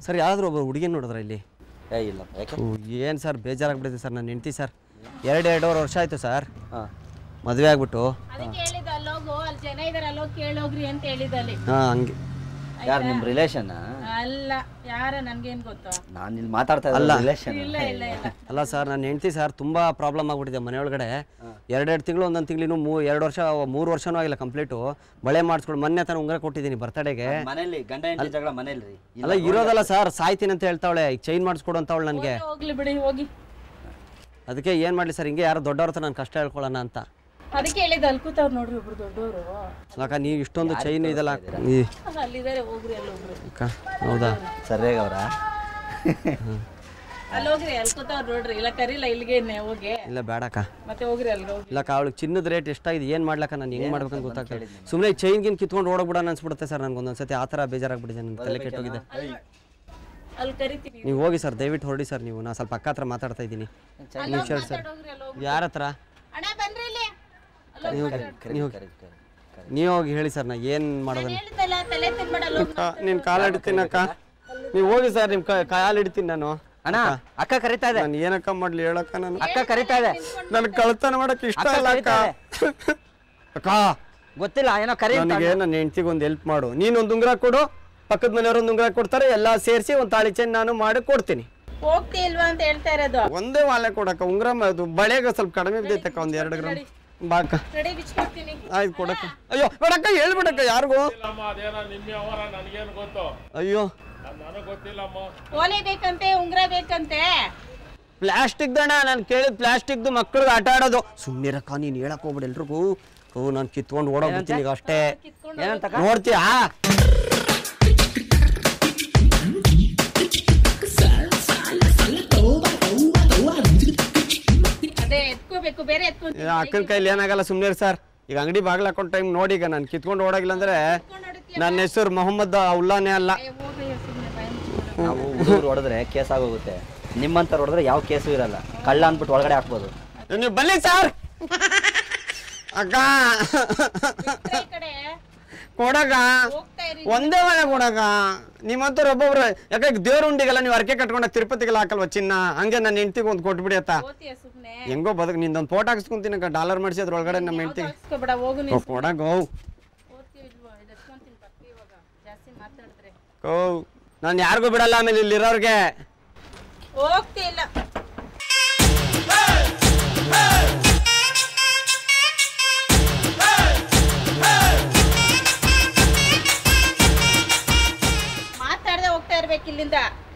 Sir ಯಾವ್ದಾದ್ರು ಒಬ್ಬ ಹುಡುಗಿನ ನೋಡಿದ್ರ ಇಲ್ಲಿ? ಇಲ್ಲ. ಏನು ಸರ್ ಬೇಜಾರಾಗ್ಬಿಟ್ಟಿದೆ ಸರ್. ನನ್ನ ಹೆಂಡ್ತಿ ಸರ್ 2.5 ವರ್ಷ ಆಯಿತು ಸರ್ ಮದುವೆ ಆಗ್ಬಿಟ್ಟು. ಹಾಂ ಹಂಗೆ. ಯಾರು ನಿಮ್ಮ ರಿಲೇಷನ್? ಅಲ್ಲ, ಯಾರ ನನಗೇನು ಗೊತ್ತಾ? ನಾನು ಇಲ್ಲಿ ಮಾತಾಡ್ತಾ ಅಲ್ಲ ರಿಲೇಷನ್. ಅಲ್ಲ ಸರ್, ನನ್ನ ಹೆಂಡ್ತಿ ಸರ್ ತುಂಬ ಪ್ರಾಬ್ಲಮ್ ಆಗ್ಬಿಟ್ಟಿದೆ ಮನೆಯೊಳಗಡೆ. 2 ತಿಂಗಳು ಒಂದೊಂದು ತಿಂಗಳಿನೂ 2 ವರ್ಷ 3 ವರ್ಷನೂ ಆಗಿಲ್ಲ ಕಂಪ್ಲೀಟು. ಬಳೆ ಮಾಡಿಸ್ಕೊಂಡು ಮೊನ್ನೆ ತಾನು ಉಂಗುರ ಕೊಟ್ಟಿದ್ದೀನಿ ಬರ್ತಡೆಗೆ. ಮನೇಲಿ ಗಂಡ ಹೆಂಡತಿ ಜಗಳ ಮನೇಲಿ ಅಲ್ಲ ಇರೋದಲ್ಲ ಸರ್, ಸಾಯ್ತೀನಿ ಅಂತ ಹೇಳ್ತಾವಳೆ. ಈಗ ಚೈನ್ ಮಾಡಿಸ್ಕೊಡು ಅಂತವಳು ನನಗೆ. ಹೋಗ್ಲಿ ಬಿಡಿ, ಹೋಗಿ. ಅದಕ್ಕೆ ಏನು ಮಾಡಲಿ ಸರ್, ಹಿಂಗೆ ಯಾರೋ ದೊಡ್ಡವ್ರ ಹತ್ರ ನಾನು ಕಷ್ಟ ಹೇಳ್ಕೊಳ್ಳೋಣ ಅಂತ. ಅದಕ್ಕೆ ಹೇಳಿದ ಅಲ್ಕೂತವ್ರು ನೋಡ್ರಿ, ಒಬ್ರು ದೊಡ್ಡವರು. ಅಕ್ಕ ನೀವು ಇಷ್ಟೊಂದು ಚೈನ್ ಇದೆಲ್ಲ ಅಲ್ಲಿದ್ದಾರೆ, ಹೋಗ್ರಿ ಅಲ್ಲಿ ಹೋಗ್ರಿ. ಹೌದಾ ಸರಿಯಾಗ ಅವರ ಅಲ್ಲಿ ಹೋಗ್ರಿ, ಅಲ್ಕೂತವ್ರು ನೋಡ್ರಿ. ಇಲ್ಲ ಕರಿಲ್ಲ ಇಲ್ಲಿಗೇನೆ, ಹೋಗಿ. ಇಲ್ಲ ಬೇಡಕ್ಕ, ಮತ್ತೆ ಹೋಗ್ರಿ ಅಲ್ಲಿ ಹೋಗಿ. ಇಲ್ಲಕ್ಕ ಅವಳಿಗೆ ಚಿನ್ನದ ರೇಟ್ ಎಷ್ಟಾಗಿದೆ, ಏನು ಮಾಡ್ಲಕ್ಕ ನಾನು ಹೆಂಗೆ ಮಾಡ್ಬೇಕಂತ ಗೊತ್ತಾಗ್ತದೆ. ಸುಮ್ಮನೆ ಚೈನ್ಗಿನ್ ಕಿತ್ಕೊಂಡು ಓಡೋಗ್ಬಿಡೋಣ ಅನ್ಸ್ಬಿಡುತ್ತೆ ಸರ್. ನನಗೆ ಒಂದೊಂದ್ಸತಿ ಆ ಥರ ಬೇಜಾರಾಗ್ಬಿಟ್ಟಿದೆ, ನನ್ನ ತಲೆ ಕೆಟ್ಟೋಗಿದೆ. ಅಲ್ಲಿ ಕರಿತೀವಿ, ನೀವು ಹೋಗಿ ಸರ್, ದಯವಿಟ್ಟು ಹೊರಡಿ ಸರ್. ನೀವು ನಾನು ಸ್ವಲ್ಪ ಅಕ್ಕ ಹತ್ರ ಮಾತಾಡ್ತಾ ಇದ್ದೀನಿ. ಸರ್ ಯಾರ ಹತ್ರ? ನೀವು ಹೋಗಿ ಹೇಳಿ ಸರ್, ನಾ ಏನು ಮಾಡೋದು? ನೀನು ಕಾಲು ಹಿಡ್ತೀನಕ್ಕ, ನೀವು ಹೋಗಿ ಸರ್. ನಿಮ್ಮ ಕಾಲು ಹಿಡ್ತೀನಿ ನಾನು. ಅಣ್ಣ, ಅಕ್ಕ ಕರಿತಾ ಇದೆ. ನಾನು ಏನಕ್ಕ ಮಾಡ್ಲಿ ಹೇಳಕ್ಕ? ನಾನು ಅಕ್ಕ ಕರಿತಾ ಇದೆ. ನನ್ಗೆ ಕಳ್ತನ ಮಾಡಕ್ಕೆ ಇಷ್ಟ ಇಲ್ಲ ಅಕ್ಕ. ಅಕ್ಕ ಗೊತ್ತಿಲ್ಲ, ಏನೋ ಕರಿ. ನನಗೆ ನನ್ನ ಹೆಂಡ್ತಿಗೆ ಒಂದು ಹೆಲ್ಪ್ ಮಾಡು. ನೀನೊಂದು ಉಂಗುರ ಕೊಡು, ಪಕ್ಕದ ಮನೆಯವರು ಒಂದು ಉಂಗುರ ಕೊಡ್ತಾರೆ, ಎಲ್ಲ ಸೇರಿಸಿ ಒಂದು ತಾಳಿ ಚೈನ್ ನಾನು ಮಾಡಿ ಕೊಡ್ತೀನಿ. ಹೋಗ್ತಿ ಇಲ್ವಾ ಅಂತ ಹೇಳ್ತಾ ಇರೋದು. ಒಂದೇ ವಾಲೆ ಕೊಡಕ್ಕ. ಉಂಗುರ ಅದು ಬಳೆಗೆ ಸ್ವಲ್ಪ ಕಡಿಮೆ ಬಿದ್ದೈತಕ್ಕ, ಒಂದು 2 ಗ್ರಾಮ್ ಬಾಕ. ಆಯ್ತು ಕೊಡಕ್ಕ. ಅಯ್ಯೋ ಬೇಡಕ್ಕ, ಹೇಳ್ಬಿಡಕ್ಕ ಯಾರಿಗೂ. ಅಯ್ಯೋ ಓಲೆ ಬೇಕಂತೆ, ಉಂಗುರ ಬೇಕಂತೆ. ಪ್ಲಾಸ್ಟಿಕ್ ದಣ್ಣ, ನಾನು ಕೇಳಿದ್ ಪ್ಲಾಸ್ಟಿಕ್ದು ಮಕ್ಕಳಿಗೆ ಆಟ ಆಡೋದು. ಸುಮ್ಮನಿರಕ್ಕ, ನೀನು ಹೇಳಕ್ ಹೋಗ್ಬಿಡ ಎಲ್ರಿಗೂ. ನಾನು ಕಿತ್ಕೊಂಡು ಓಡೋಗ್ಬಿಡ್ತೀನಿ ಈಗ ಅಷ್ಟೇ. ನೋಡ್ತೀಯಾ? ಅಕ್ಕನ ಕೈಲಿ ಏನಾಗಲ್ಲ, ಸುಮ್ಮನೆ ಸರ್. ಈಗ ಅಂಗಡಿ ಬಾಗಿಲು ಹಾಕೊಂಡು ಟೈಮ್ ನೋಡಿ. ಈಗ ನಾನು ಕಿತ್ಕೊಂಡು ಓಡಾಗಿಲ್ಲ ಅಂದ್ರೆ ನನ್ನ ಹೆಸರು ಮೊಹಮ್ಮದ್ ಉಲ್ಲಾನೇ ಅಲ್ಲ. ನಾವು ಹೊಡೆದ್ರೆ ಕೇಸ್ ಆಗೋಗುತ್ತೆ. ನಿಮ್ಮಂತ ಹೊಡೆದ್ರೆ ಯಾವ ಕೇಸು ಇರಲ್ಲ. ಕಳ್ಳ ಅಂದ್ಬಿಟ್ಟು ಒಳಗಡೆ ಹಾಕ್ಬೋದು. ನೀವು ಬನ್ನಿ ಸರ್. ಅಕ್ಕ ಕೊಡಗ ಒಂದೇ ವೇಳೆ ಕೊಡಗ. ನಿಮ್ಮಂತವ್ರು ಒಬ್ಬೊಬ್ರು ಯಾಕೆ ದೇವ್ರ ಉಂಡಿಗೆಲ್ಲ ನೀವು ಅರ್ಕೆ ಕಟ್ಕೊಂಡಾಗ ತಿರುಪತಿಗೆಲ್ಲ ಹಾಕಲ್ವ ಚಿನ್ನ, ಹಂಗೆ ನನ್ನ ಹೆಂಡ್ತಿಗೆ ಒಂದು ಕೊಟ್ಬಿಡಿ ಅತ್ತ. ಹೆಂಗೋ ಬದಕ್ ನಿಂದೊಂದು ಫೋಟೋ ಹಾಕ್ಸ್ಕೊಂತೀನಿ ಡಾಲರ್ ಮಾಡಿಸಿ ಅದ್ರೊಳಗಡೆ ನಮ್ಮ ಹೆಂಡ್ತಿಗೆ ಕೊಡಗ. ನಾನು ಯಾರಿಗೂ ಬಿಡಲ್ಲ ಆಮೇಲೆ ಇಲ್ಲಿರೋರ್ಗೆ. ಹೋಗ್ತಿಲ್ಲ. ಮಾತಾಡದೆ ಹೋಗ್ತಾ ಇರ್ಬೇಕು ಇಲ್ಲಿಂದ.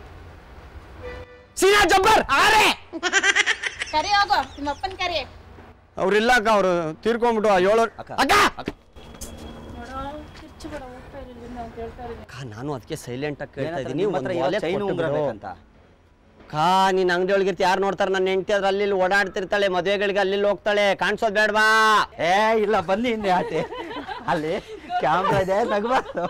ಸೀನಾ ಜಬ್ಬರ್ ಆರೆ ಕರಿ ಹೋಗೋ, ನಿಮ್ಮ ಅಪ್ಪನ ಕರಿ. ಅವ್ರಿಲ್ಲ ಅಕ್ಕ, ಅವ್ರು ತೀರ್ಕೊಂಡ್ಬಿಟ್ಟು 7 ಅಕ್ಕ. ನಾನು ಅದಕ್ಕೆ ಸೈಲೆಂಟ್ ಆಗಿ ಕೇಳ್ತಾ ಇದ್ದೀನಿ. ಕಾ ನೀನ್ ಅಂಗಡಿ ಒಳಗಿರ್ತಿ, ಯಾರು ನೋಡ್ತಾರೆ? ನನ್ನ ಹೆಂಡತಿ ಅದ್ರ ಅಲ್ಲಿ ಓಡಾಡ್ತಿರ್ತಾಳೆ, ಮದುವೆಗಳಿಗೆ ಅಲ್ಲಿ ಹೋಗ್ತಾಳೆ, ಕಾಣಿಸೋದ್ ಬೇಡವಾ? ಇಲ್ಲ ಬನ್ನಿ ಹಿಂದೆ ಆಟೆ, ಅಲ್ಲಿ ಕ್ಯಾಮ್ರಾ ಇದೆ, ನಗಬಾರ್ದು.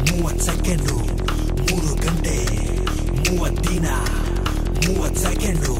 Seconds